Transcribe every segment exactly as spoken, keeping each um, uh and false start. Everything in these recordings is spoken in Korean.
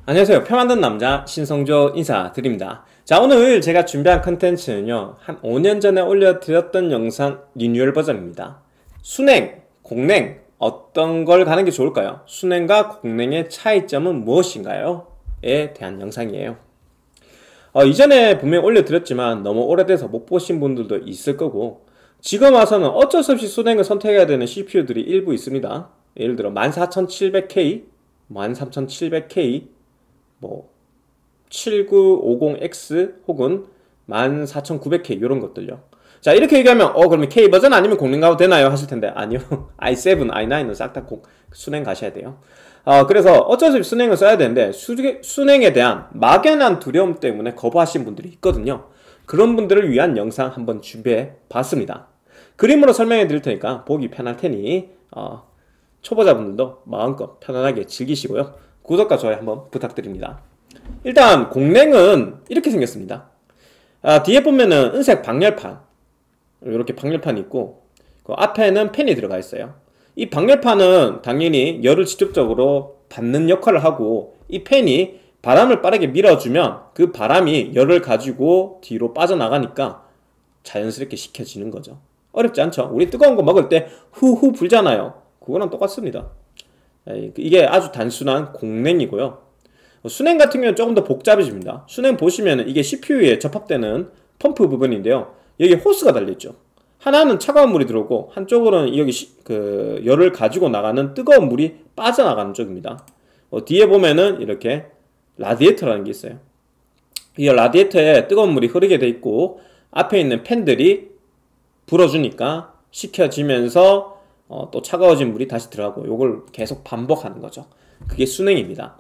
안녕하세요. 표 만든 남자 신성조 인사드립니다. 자, 오늘 제가 준비한 컨텐츠는요, 한 오 년 전에 올려드렸던 영상 리뉴얼 버전입니다. 순행, 공냉 어떤 걸 가는 게 좋을까요? 순행과 공냉의 차이점은 무엇인가요? 에 대한 영상이에요. 어, 이전에 분명히 올려드렸지만 너무 오래돼서 못 보신 분들도 있을 거고, 지금 와서는 어쩔 수 없이 순행을 선택해야 되는 씨피유들이 일부 있습니다. 예를 들어 만 사천칠백 케이, 만 삼천칠백 케이, 뭐 칠구오공 엑스 혹은 만 사천구백 케이 이런 것들요. 자, 이렇게 얘기하면 어 그러면 K 버전 아니면 공랭 가도 되나요? 하실 텐데 아니요. 아이 세븐, 아이 나인은 싹 다 순행 가셔야 돼요. 어, 그래서 어쩔 수 없이 순행을 써야 되는데 수, 순행에 대한 막연한 두려움 때문에 거부하신 분들이 있거든요. 그런 분들을 위한 영상 한번 준비해 봤습니다. 그림으로 설명해 드릴 테니까 보기 편할 테니 어, 초보자분들도 마음껏 편안하게 즐기시고요. 구독과 좋아요 한번 부탁드립니다. 일단 공냉은 이렇게 생겼습니다. 아, 뒤에 보면은 은색 방열판, 이렇게 방열판이 있고 그 앞에는 팬이 들어가 있어요. 이 방열판은 당연히 열을 직접적으로 받는 역할을 하고, 이 팬이 바람을 빠르게 밀어주면 그 바람이 열을 가지고 뒤로 빠져나가니까 자연스럽게 식혀지는 거죠. 어렵지 않죠? 우리 뜨거운 거 먹을 때 후후 불잖아요. 그거랑 똑같습니다. 이게 아주 단순한 공냉이고요. 순행 같은 경우는 조금 더 복잡해집니다. 순행 보시면 이게 씨피유에 접합되는 펌프 부분인데요, 여기 호스가 달려있죠. 하나는 차가운 물이 들어오고 한쪽으로는 여기 시, 그 열을 가지고 나가는 뜨거운 물이 빠져나가는 쪽입니다. 어, 뒤에 보면은 이렇게 라디에이터라는 게 있어요. 이 라디에이터에 뜨거운 물이 흐르게 돼 있고 앞에 있는 팬들이 불어주니까 식혀지면서 어, 또 차가워진 물이 다시 들어가고, 요걸 계속 반복하는 거죠. 그게 순행입니다.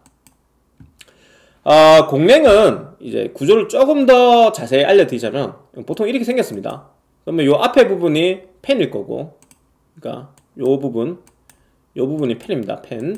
어, 공냉은 이제 구조를 조금 더 자세히 알려드리자면 보통 이렇게 생겼습니다. 그러면 요 앞에 부분이 팬일 거고, 그러니까 요 부분, 요 부분이 팬입니다. 팬.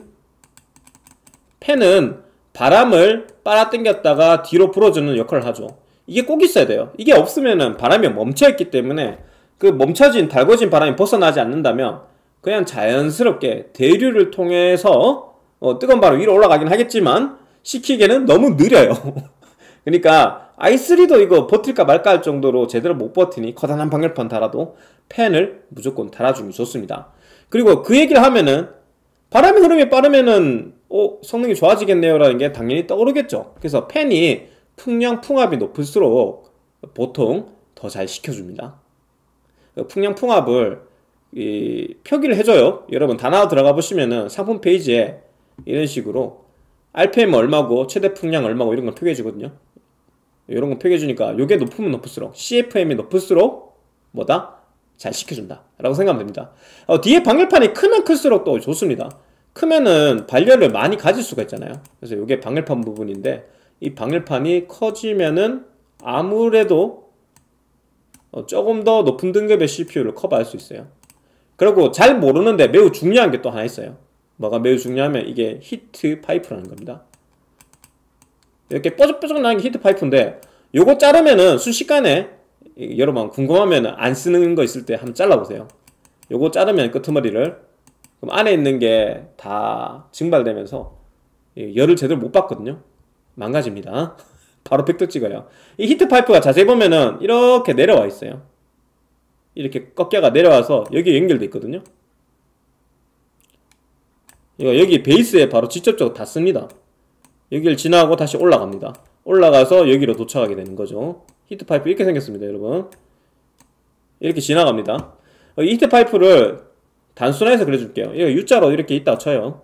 팬은 바람을 빨아당겼다가 뒤로 불어주는 역할을 하죠. 이게 꼭 있어야 돼요. 이게 없으면은 바람이 멈춰있기 때문에 그 멈춰진 달궈진 바람이 벗어나지 않는다면 그냥 자연스럽게 대류를 통해서 어, 뜨거운 바람 위로 올라가긴 하겠지만 식히기에는 너무 느려요. 그러니까 아이 쓰리도 이거 버틸까 말까 할 정도로 제대로 못 버티니 커다란 방열판 달아도 팬을 무조건 달아주면 좋습니다. 그리고 그 얘기를 하면은 바람이 흐름이 빠르면은 어, 성능이 좋아지겠네요 라는 게 당연히 떠오르겠죠. 그래서 팬이 풍량 풍압이 높을수록 보통 더 잘 식혀줍니다. 풍량 풍압을 이 표기를 해줘요. 여러분 다나와 들어가 보시면은 상품 페이지에 이런 식으로 알피엠 얼마고 최대 풍량 얼마고 이런 걸 표기해 주거든요. 이런 거 표기해 주니까 요게 높으면 높을수록, 씨에프엠이 높을수록 뭐다? 잘 식혀준다 라고 생각하면 됩니다. 어, 뒤에 방열판이 크면 클수록 또 좋습니다. 크면은 발열을 많이 가질 수가 있잖아요. 그래서 요게 방열판 부분인데, 이 방열판이 커지면은 아무래도 어, 조금 더 높은 등급의 씨피유를 커버할 수 있어요. 그리고 잘 모르는데 매우 중요한 게 또 하나 있어요. 뭐가 매우 중요하면 이게 히트 파이프라는 겁니다. 이렇게 뾰족뾰족 나는 게 히트 파이프인데, 요거 자르면은 순식간에, 여러분 궁금하면 안 쓰는 거 있을 때 한번 잘라보세요. 요거 자르면 끄트머리를, 그럼 안에 있는 게 다 증발되면서 열을 제대로 못 받거든요. 망가집니다. 바로 팩트 찍어요. 이 히트 파이프가 자세히 보면은 이렇게 내려와 있어요. 이렇게 꺾여가 내려와서 여기 연결돼 있거든요. 이거 여기 베이스에 바로 직접적으로 닿습니다. 여기를 지나고 다시 올라갑니다. 올라가서 여기로 도착하게 되는 거죠. 히트파이프 이렇게 생겼습니다, 여러분. 이렇게 지나갑니다. 이 히트파이프를 단순화해서 그려줄게요. 이거 U자로 이렇게 있다 쳐요.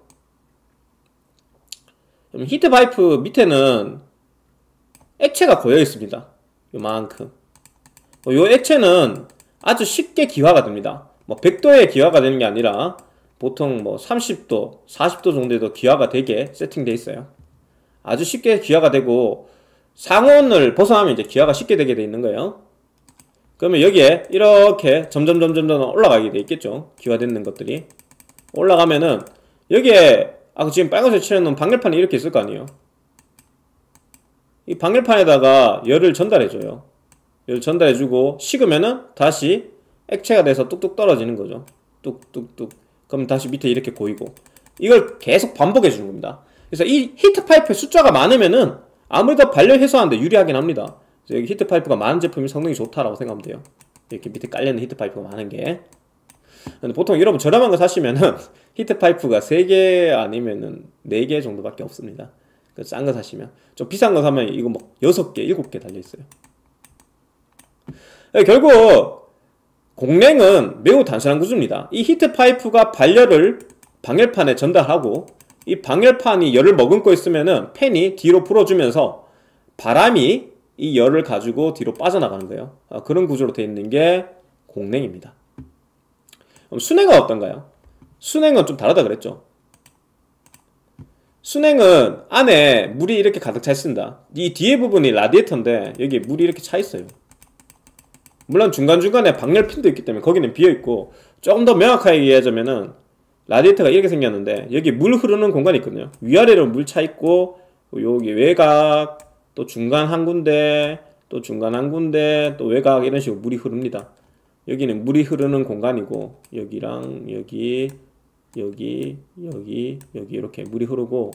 히트파이프 밑에는 액체가 고여 있습니다. 요만큼. 요 액체는 아주 쉽게 기화가 됩니다. 뭐 백 도에 기화가 되는 게 아니라 보통 뭐 삼십 도, 사십 도 정도에도 기화가 되게 세팅되어 있어요. 아주 쉽게 기화가 되고, 상온을 벗어나면 이제 기화가 쉽게 되게 돼 있는 거예요. 그러면 여기에 이렇게 점점 점점 점 올라가게 돼 있겠죠. 기화되는 것들이 올라가면은 여기에 아까 지금 빨간색 칠해놓은 방열판이 이렇게 있을 거 아니에요. 이 방열판에다가 열을 전달해줘요. 열을 전달해주고 식으면은 다시 액체가 돼서 뚝뚝 떨어지는 거죠. 뚝뚝뚝. 그럼 다시 밑에 이렇게 고이고, 이걸 계속 반복해 주는 겁니다. 그래서 이 히트 파이프의 숫자가 많으면은 아무래도 발열 해소하는데 유리하긴 합니다. 여기 히트 파이프가 많은 제품이 성능이 좋다라고 생각하면 돼요. 이렇게 밑에 깔려있는 히트 파이프가 많은 게. 근데 보통 여러분 저렴한 거 사시면은 히트 파이프가 세 개 아니면은 네 개 정도밖에 없습니다. 싼 거 사시면. 좀 비싼 거 사면 이거 뭐 여섯 개, 일곱 개 달려있어요. 결국 공랭은 매우 단순한 구조입니다. 이 히트 파이프가 발열을 방열판에 전달하고 이 방열판이 열을 머금고 있으면은 팬이 뒤로 불어주면서 바람이 이 열을 가지고 뒤로 빠져나가는 거예요. 그런 구조로 되어 있는 게 공랭입니다. 그럼 순행은 어떤가요? 순행은 좀 다르다 그랬죠. 순행은 안에 물이 이렇게 가득 차 있습니다. 이 뒤에 부분이 라디에이터인데 여기 물이 이렇게 차 있어요. 물론 중간중간에 방열핀도 있기 때문에 거기는 비어있고, 조금 더 명확하게 이해하자면은 라디에이터가 이렇게 생겼는데 여기 물 흐르는 공간이 있거든요. 위아래로 물 차 있고, 여기 외곽, 또 중간 한 군데, 또 중간 한 군데, 또 외곽, 이런 식으로 물이 흐릅니다. 여기는 물이 흐르는 공간이고, 여기랑 여기, 여기, 여기, 여기 이렇게 물이 흐르고,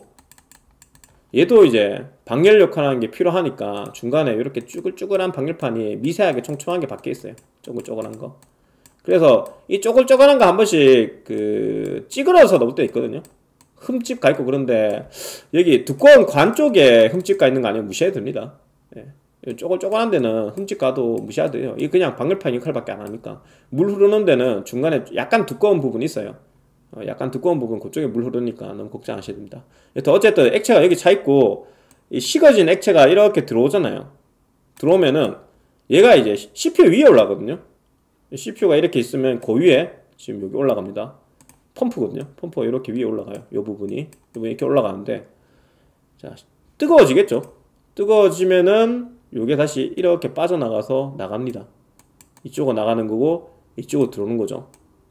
얘도 이제 방열 역할하는 게 필요하니까 중간에 이렇게 쭈글쭈글한 방열판이 미세하게 촘촘하게 박혀 있어요. 쪼글쪼글한 거. 그래서 이 쪼글쪼글한 거 한 번씩 그 찌그러서 넣을 때 있거든요. 흠집 가 있고. 그런데 여기 두꺼운 관 쪽에 흠집 가 있는 거 아니면 무시해도 됩니다. 예. 쪼글쪼글한 데는 흠집 가도 무시해도 돼요. 이게 그냥 방열판 역할밖에 안 하니까. 물 흐르는 데는 중간에 약간 두꺼운 부분이 있어요. 어, 약간 두꺼운 부분, 그쪽에 물 흐르니까 너무 걱정 안 하셔도 됩니다. 어쨌든 액체가 여기 차 있고, 이 식어진 액체가 이렇게 들어오잖아요. 들어오면은 얘가 이제 씨피유 위에 올라가거든요. 씨피유가 이렇게 있으면 그 위에 지금 여기 올라갑니다. 펌프거든요. 펌프가 이렇게 위에 올라가요. 이 부분이 이 부분이 이렇게 올라가는데, 자, 뜨거워지겠죠. 뜨거워지면은 요게 다시 이렇게 빠져나가서 나갑니다. 이쪽으로 나가는 거고 이쪽으로 들어오는 거죠.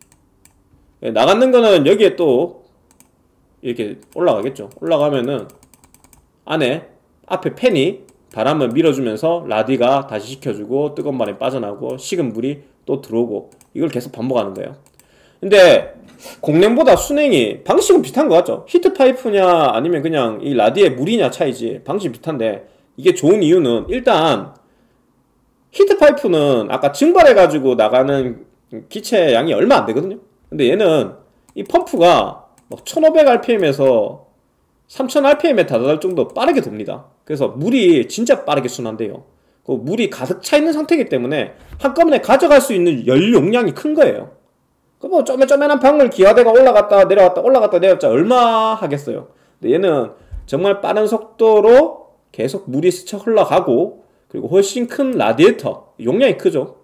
나가는 거는 여기에 또 이렇게 올라가겠죠. 올라가면은 안에 앞에 팬이 바람을 밀어주면서 라디가 다시 식혀주고, 뜨거운 바람이 빠져나오고, 식은 물이 또 들어오고, 이걸 계속 반복하는 거예요. 근데 공랭보다 순행이 방식은 비슷한 것 같죠. 히트 파이프냐 아니면 그냥 이 라디에 물이냐 차이지 방식이 비슷한데, 이게 좋은 이유는 일단 히트 파이프는 아까 증발해 가지고 나가는 기체 양이 얼마 안 되거든요. 근데 얘는 이 펌프가 막 천오백 알피엠에서 삼천 알피엠에 다다를 정도 빠르게 돕니다. 그래서 물이 진짜 빠르게 순환돼요. 그 물이 가득 차 있는 상태이기 때문에 한꺼번에 가져갈 수 있는 열 용량이 큰 거예요. 그 뭐 쪼매쪼매한 방울 기화대가 올라갔다 내려갔다 올라갔다 내려갔다 얼마 하겠어요. 근데 얘는 정말 빠른 속도로 계속 물이 스쳐 흘러가고, 그리고 훨씬 큰 라디에이터, 용량이 크죠.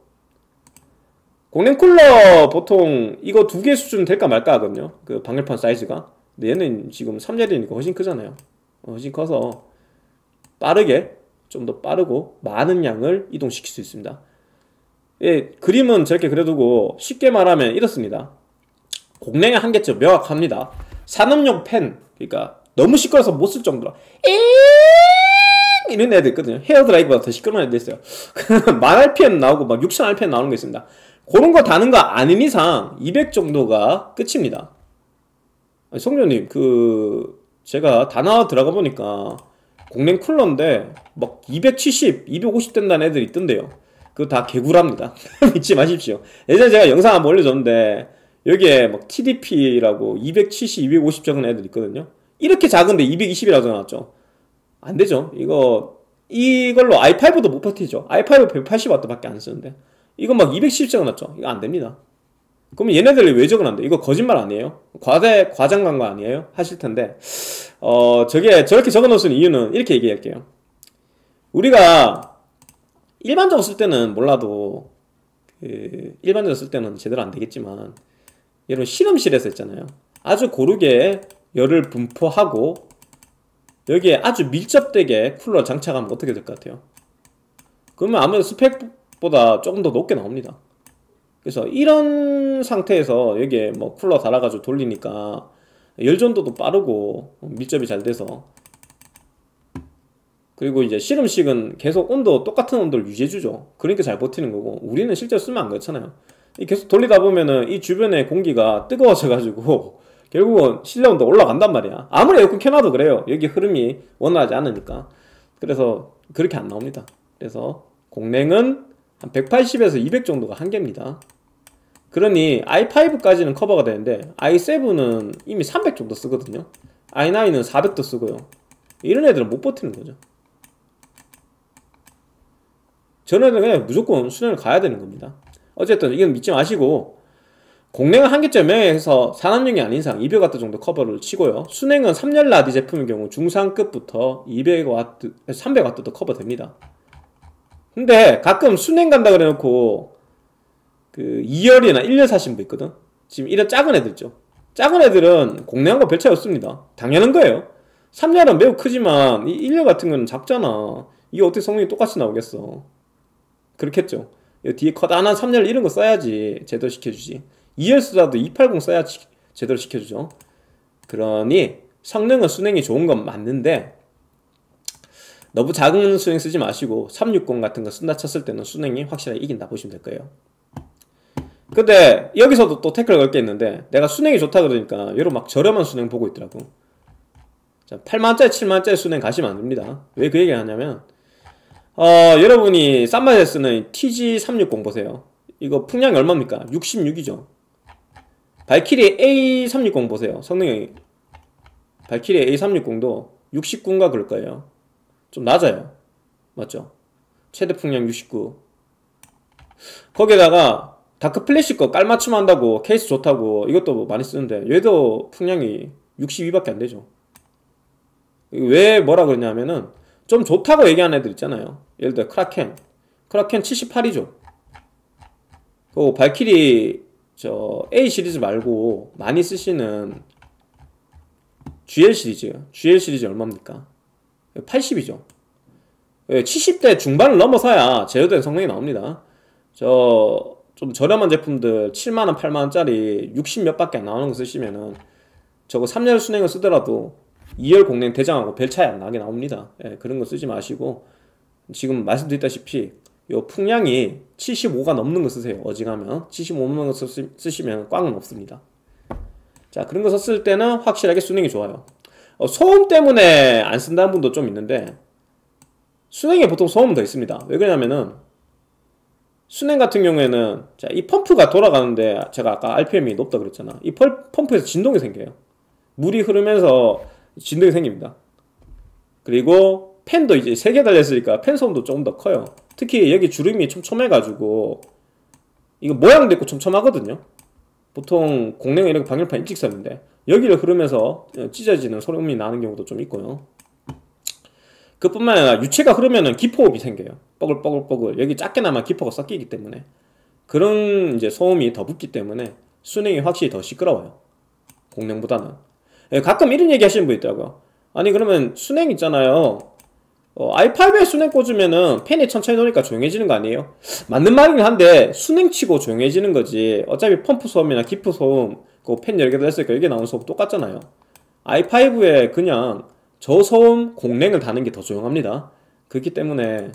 공랭쿨러 보통 이거 두 개 수준 될까 말까 하거든요. 그 방열판 사이즈가. 근데 얘는 지금 삼 자리니까 훨씬 크잖아요. 훨씬 커서 빠르게, 좀 더 빠르고 많은 양을 이동시킬 수 있습니다. 예, 그림은 저렇게 그려두고 쉽게 말하면 이렇습니다. 공랭의 한계점 명확합니다. 산업용 팬, 그러니까 너무 시끄러워서 못 쓸 정도로 이런 애들 있거든요. 헤어드라이기보다 더 시끄러운 애들 있어요. 만 알피엠 나오고 막 육천 알피엠 나오는 게 있습니다. 그런 거 다는 거 아닌 이상 이백 정도가 끝입니다. 아니, 성조님, 그 제가 다나와 들어가 보니까 공랭 쿨러인데 막 이백칠십, 이백오십 된다는 애들이 있던데요. 그거 다 개구랍니다. 믿지 마십시오. 예전에 제가 영상 한번 올려줬는데 여기에 막 티디피라고 이백칠십, 이백오십 적은 애들 있거든요. 이렇게 작은데 이백이십이라고 적어놨죠. 안 되죠. 이거 이걸로 아이 파이브도 못 버티죠. 아이 파이브 백팔십 와트 밖에 안 쓰는데 이거 막 이백십 적어놨죠. 이거 안 됩니다. 그러면 얘네들이 왜 적어놨는데? 이거 거짓말 아니에요? 과대 과장간 거 아니에요? 하실 텐데, 어 저게 저렇게 적어놓은 이유는 이렇게 얘기할게요. 우리가 일반적으로 쓸 때는 몰라도 그 일반적으로 쓸 때는 제대로 안 되겠지만, 여러분 실험실에서 했잖아요. 아주 고르게 열을 분포하고 여기에 아주 밀접되게 쿨러 장착하면 어떻게 될 것 같아요? 그러면 아무래도 스펙보다 조금 더 높게 나옵니다. 그래서 이런 상태에서 여기에 뭐 쿨러 달아가지고 돌리니까 열전도도 빠르고 밀접이 잘 돼서, 그리고 이제 실험식은 계속 온도 똑같은 온도를 유지해주죠. 그러니까 잘 버티는 거고, 우리는 실제로 쓰면 안 그렇잖아요. 계속 돌리다 보면은 이 주변의 공기가 뜨거워져 가지고 결국은 실내온도 올라간단 말이야. 아무리 에어컨 켜놔도 그래요. 여기 흐름이 원활하지 않으니까. 그래서 그렇게 안 나옵니다. 그래서 공랭은 한 백팔십에서 이백 정도가 한계입니다. 그러니 아이 파이브까지는 커버가 되는데 아이 세븐은 이미 삼백 정도 쓰거든요. 아이 나인은 사백도 쓰고요. 이런 애들은 못 버티는 거죠. 저는 그냥 무조건 수냉을 가야 되는 겁니다. 어쨌든 이건 믿지 마시고 공랭은 한계점에서 산업용이 아닌 이상 이백 와트 정도 커버를 치고요. 수냉은 삼 열 라디 제품의 경우 중상급부터 이백 와트, 삼백 와트도 커버됩니다. 근데 가끔 수냉 간다 그래 놓고 그 이 열이나 일 열 사신 분 있거든. 지금 이런 작은 애들 있죠. 작은 애들은 공랭한 거 별 차이 없습니다. 당연한 거예요. 삼 열은 매우 크지만 이 일 열 같은 거는 작잖아. 이게 어떻게 성능이 똑같이 나오겠어. 그렇겠죠. 뒤에 커다란 삼 열 이런 거 써야지 제대로 시켜주지. 이 열 쓰라도 이백팔십 써야 제대로 시켜주죠. 그러니 성능은 수냉이 좋은 건 맞는데 너무 작은 수냉 쓰지 마시고 삼백육십 같은 거 쓴다 쳤을 때는 수냉이 확실하게 이긴다 보시면 될 거예요. 근데 여기서도 또 태클 걸 게 있는데 내가 수냉이 좋다 그러니까 여러분 막 저렴한 수냉 보고 있더라고. 자, 팔만원짜리 칠만원짜리 수냉 가시면 안 됩니다. 왜 그 얘기 하냐면 어, 여러분이 싼 맛에 쓰는 티지 삼백육십 보세요. 이거 풍량이 얼마입니까? 육십육이죠. 발키리 에이 삼백육십 보세요. 성능이 발키리 에이 삼백육십도 육십구인가 그럴 거예요. 좀 낮아요. 맞죠? 최대 풍량 육십구. 거기에다가 다크 플래시 거 깔맞춤 한다고 케이스 좋다고 이것도 뭐 많이 쓰는데 얘도 풍량이 육십이밖에 안 되죠. 왜 뭐라 그러냐면은 좀 좋다고 얘기하는 애들 있잖아요. 예를 들어 크라켄 크라켄 칠십팔이죠. 그 발키리 저 A 시리즈 말고 많이 쓰시는 지엘 시리즈 지엘 시리즈 얼마입니까? 팔십이죠. 칠십 대 중반을 넘어서야 제어된 성능이 나옵니다. 저 좀 저렴한 제품들 칠만원 팔만원짜리 육십 몇 밖에 안 나오는 거 쓰시면은 저거 삼 열 수냉을 쓰더라도 이 열 공랭 대장하고 별 차이 안 나게 나옵니다. 예, 그런 거 쓰지 마시고 지금 말씀드렸다시피 요 풍량이 칠십오가 넘는 거 쓰세요. 어지간하면 칠십오 넘는 거 쓰시, 쓰시면 꽝은 없습니다. 자, 그런 거 썼을 때는 확실하게 수냉이 좋아요. 어, 소음 때문에 안 쓴다는 분도 좀 있는데 수냉에 보통 소음은 더 있습니다. 왜 그러냐면은 수냉 같은 경우에는 자, 이 펌프가 돌아가는데 제가 아까 알피엠이 높다 그랬잖아. 이 펄, 펌프에서 진동이 생겨요. 물이 흐르면서 진동이 생깁니다. 그리고 팬도 이제 세 개 달렸으니까 팬 소음도 조금 더 커요. 특히 여기 주름이 촘촘해가지고 이거 모양도 있고 촘촘하거든요. 보통 공랭은 이렇게 방열판 일직선인데 여기를 흐르면서 찢어지는 소음이 나는 경우도 좀 있고요. 그뿐만 아니라 유체가 흐르면은 기포흡이 생겨요. 뻐글뻐글뻐글. 여기 작게나마 기포가 섞이기 때문에 그런 이제 소음이 더 붙기 때문에 수냉이 확실히 더 시끄러워요. 공랭보다는. 예, 가끔 이런 얘기 하시는 분 있더라고요. 아니 그러면 수냉 있잖아요. 어, 아이 파이브에 수냉 꽂으면은 팬이 천천히 도니까 조용해지는 거 아니에요? 맞는 말이긴 한데 수냉 치고 조용해지는 거지. 어차피 펌프 소음이나 기포 소음 그 팬 여러 개 달렸으니까 여기 나오는 소음 똑같잖아요. 아이 파이브에 그냥 저소음 공랭을 다는 게 더 조용합니다. 그렇기 때문에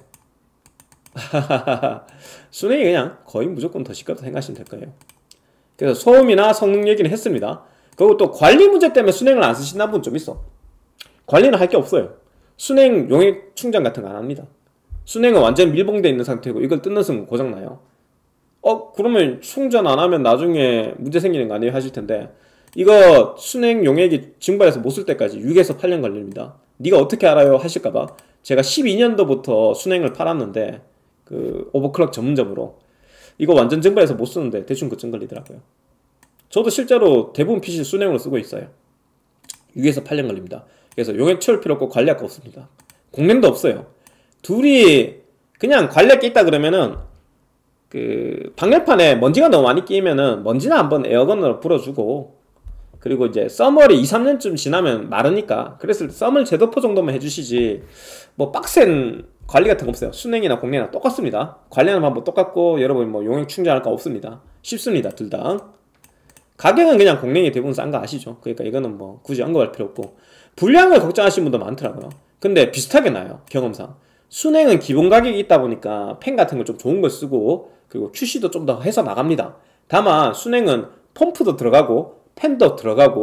수냉이 그냥 거의 무조건 더 시끄럽다 생각하시면 될 거예요. 그래서 소음이나 성능 얘기는 했습니다. 그리고 또 관리 문제 때문에 수냉을 안 쓰신다는 분 좀 있어. 관리는 할 게 없어요. 수냉 용액 충전 같은 거 안 합니다. 수냉은 완전 밀봉되어 있는 상태고 이걸 뜯는 순간 고장나요. 어? 그러면 충전 안 하면 나중에 문제 생기는 거 아니에요? 하실 텐데 이거 수냉 용액이 증발해서 못 쓸 때까지 육에서 팔 년 걸립니다. 네가 어떻게 알아요? 하실까봐 제가 십이 년도부터 수냉을 팔았는데 그 오버클럭 전문점으로 이거 완전 증발해서 못 쓰는데 대충 그쯤 걸리더라고요. 저도 실제로 대부분 피씨 수냉으로 쓰고 있어요. 육에서 팔 년 걸립니다. 그래서 용액 채울 필요 없고 관리할 거 없습니다. 공랭도 없어요. 둘이 그냥 관리할 게 있다 그러면은 그 방열판에 먼지가 너무 많이 끼면은 먼지나 한번 에어건으로 불어주고 그리고 이제 썸머리 이, 삼 년쯤 지나면 마르니까 그랬을 때 썸을 제도포 정도만 해주시지 뭐 빡센 관리 같은 거 없어요. 수냉이나 공랭이나 똑같습니다. 관리하는 방법 똑같고 여러분 뭐 용액 충전할 거 없습니다. 쉽습니다. 둘 다. 가격은 그냥 공랭이 대부분 싼 거 아시죠? 그러니까 이거는 뭐 굳이 언급할 필요 없고 불량을 걱정하시는 분도 많더라고요. 근데 비슷하게 나요. 경험상. 수냉은 기본 가격이 있다 보니까 팬 같은 거 좀 좋은 거 쓰고 그리고 큐씨도 좀 더 해서 나갑니다. 다만 수냉은 펌프도 들어가고 팬도 들어가고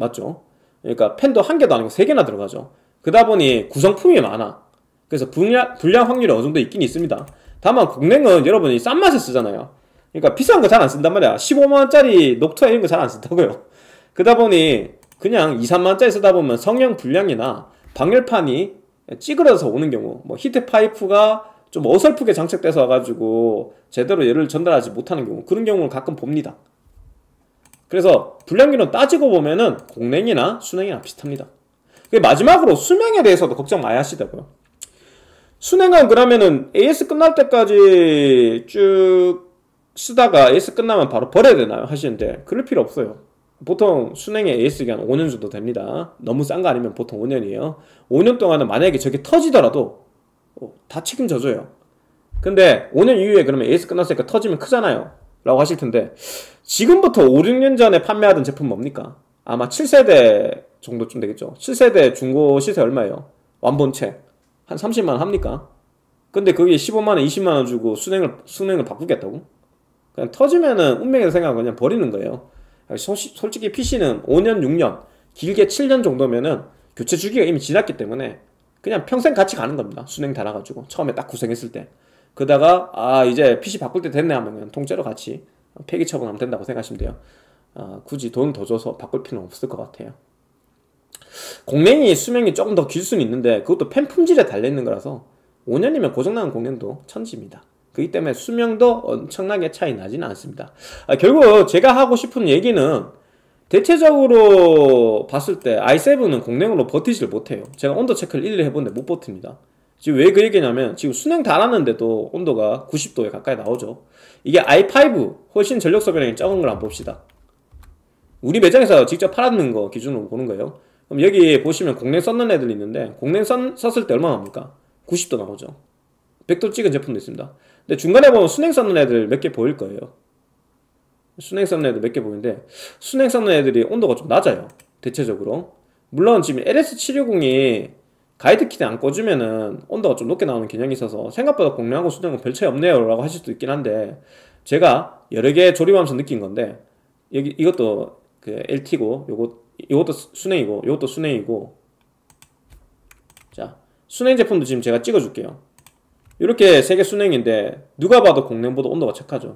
맞죠? 그러니까 펜도 한 개도 아니고 세 개나 들어가죠. 그러다 보니 구성품이 많아. 그래서 불량, 불량 확률이 어느 정도 있긴 있습니다. 다만 공랭은 여러분이 싼 맛에 쓰잖아요. 그러니까 비싼 거 잘 안 쓴단 말이야. 십오만 원짜리 녹투아 이런 거 잘 안 쓴다고요. 그러다 보니 그냥 이, 삼만 원짜리 쓰다 보면 성형 불량이나 방열판이 찌그러져서 오는 경우, 뭐 히트 파이프가 좀 어설프게 장착돼서 와가지고 제대로 열을 전달하지 못하는 경우, 그런 경우를 가끔 봅니다. 그래서 불량률은 따지고 보면은 공랭이나 순행이나 비슷합니다. 마지막으로 수명에 대해서도 걱정 많이 하시더라고요. 순행은 그러면은 에이에스 끝날 때까지 쭉 쓰다가 에이에스 끝나면 바로 버려야 되나요? 하시는데 그럴 필요 없어요. 보통 순행의 에이에스 기간 오 년 정도 됩니다. 너무 싼 거 아니면 보통 오 년이에요. 오 년 동안은 만약에 저게 터지더라도 다 책임져줘요. 근데 오 년 이후에 그러면 에이에스 끝났으니까 터지면 크잖아요 라고 하실 텐데, 지금부터 오, 육 년 전에 판매하던 제품 뭡니까? 아마 칠 세대 정도쯤 되겠죠. 칠 세대 중고 시세 얼마예요? 완본체 한 삼십만 원 합니까? 근데 그게 십오만 원, 이십만 원 주고 순행을, 순행을 바꾸겠다고? 그냥 터지면은 운명이라고 생각하고 그냥 버리는 거예요. 솔직히 피씨는 오 년, 육 년, 길게 칠 년 정도면은 교체 주기가 이미 지났기 때문에 그냥 평생 같이 가는 겁니다. 순행 달아가지고 처음에 딱 구성했을 때. 그러다가 아 이제 피씨 바꿀 때 됐네 하면 그냥 통째로 같이 폐기 처분하면 된다고 생각하시면 돼요. 아, 굳이 돈 더 줘서 바꿀 필요는 없을 것 같아요. 공랭이 수명이 조금 더 길 수는 있는데 그것도 펜 품질에 달려있는 거라서 오 년이면 고장나는 공랭도 천지입니다. 그렇기 때문에 수명도 엄청나게 차이 나지는 않습니다. 아, 결국 제가 하고 싶은 얘기는 대체적으로 봤을 때 아이 세븐은 공랭으로 버티질 못해요. 제가 온도 체크를 일일이 해보는데 못 버팁니다. 지금 왜 그 얘기냐면 지금 순행 달았는데도 온도가 구십 도에 가까이 나오죠. 이게 아이 파이브 훨씬 전력 소비량이 적은 걸 한번 봅시다. 우리 매장에서 직접 팔았는 거 기준으로 보는 거예요. 그럼 여기 보시면 공랭 썼는 애들이 있는데 공랭 썼, 썼을 때 얼마 나옵니까? 구십 도 나오죠. 백 도 찍은 제품도 있습니다. 근데 중간에 보면 순행 썼는 애들 몇 개 보일 거예요. 순행 썼는 애들 몇 개 보이는데 순행 썼는 애들이 온도가 좀 낮아요. 대체적으로. 물론 지금 엘에스 칠백육십이 가이드 키트 안 꽂으면은 온도가 좀 높게 나오는 경향이 있어서 생각보다 공랭하고 순행은 별 차이 없네요 라고 하실 수도 있긴 한데, 제가 여러 개 조립하면서 느낀 건데 여기 이것도 그 엘티고 요거, 요것도 순행이고 요것도 순행이고, 자 순행 제품도 지금 제가 찍어줄게요. 이렇게 세 개 순행인데 누가 봐도 공랭보다 온도가 착하죠.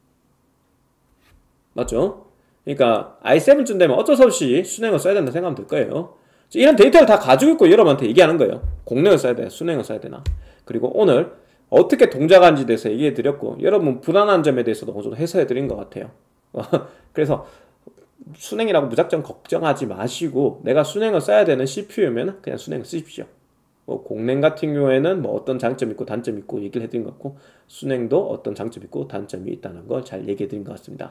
맞죠? 그러니까 아이 세븐쯤 되면 어쩔 수 없이 순행을 써야 된다 생각하면 될 거예요. 이런 데이터를 다 가지고 있고 여러분한테 얘기하는 거예요. 공랭을 써야 되나 순행을 써야 되나. 그리고 오늘 어떻게 동작하는지 대해서 얘기해 드렸고, 여러분 불안한 점에 대해서도 어느 정도 해소해 드린 것 같아요. 그래서 순행이라고 무작정 걱정하지 마시고 내가 순행을 써야 되는 씨피유면 그냥 순행을 쓰십시오. 뭐 공랭 같은 경우에는 뭐 어떤 장점이 있고 단점이 있고 얘기를 해드린 것 같고, 순행도 어떤 장점이 있고 단점이 있다는 걸 잘 얘기해 드린 것 같습니다.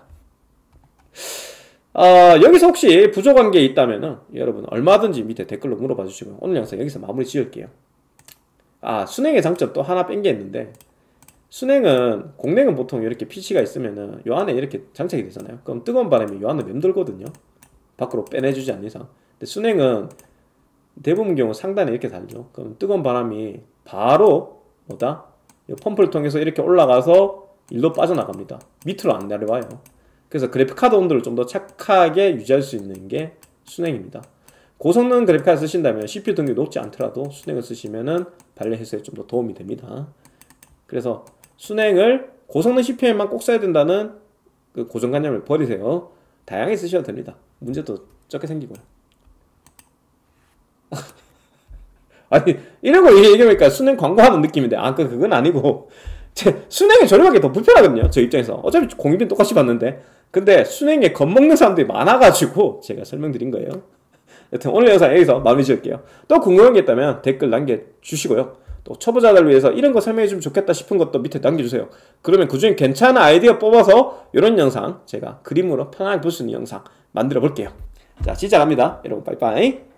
어, 여기서 혹시 부족한 게 있다면 여러분 얼마든지 밑에 댓글로 물어봐 주시고요. 오늘 영상 여기서 마무리 지을게요. 아, 순행의 장점 또 하나 뺀 게 있는데, 순행은 공랭은 보통 이렇게 피씨가 있으면은 요 안에 이렇게 장착이 되잖아요. 그럼 뜨거운 바람이 요 안에 맴돌거든요. 밖으로 빼내주지 않는 이상. 근데 순행은 대부분 경우 상단에 이렇게 달죠. 그럼 뜨거운 바람이 바로 뭐다? 이 펌프를 통해서 이렇게 올라가서 일로 빠져나갑니다. 밑으로 안 내려와요. 그래서 그래픽카드 온도를 좀 더 착하게 유지할 수 있는 게 순행입니다. 고성능 그래픽카드 쓰신다면 씨피유 등급이 높지 않더라도 순행을 쓰시면은 발열 해소에 좀 더 도움이 됩니다. 그래서 순행을 고성능 씨피유에만 꼭 써야 된다는 그 고정관념을 버리세요. 다양하게 쓰셔도 됩니다. 문제도 적게 생기고요. 아니 이런 거 얘기하니까 순행 광고하는 느낌인데, 아 그건 아니고 제 순행에 저렴하게 더 불편하거든요. 저 입장에서 어차피 공유비는 똑같이 받는데, 근데 순행에 겁먹는 사람들이 많아가지고 제가 설명드린 거예요. 여튼 오늘 영상 여기서 마무리 지을게요. 또 궁금한 게 있다면 댓글 남겨주시고요. 또 초보자들 위해서 이런 거 설명해주면 좋겠다 싶은 것도 밑에 남겨주세요. 그러면 그중에 괜찮은 아이디어 뽑아서 이런 영상 제가 그림으로 편하게 볼 수 있는 영상 만들어 볼게요. 자 시작합니다. 여러분 빠이빠이.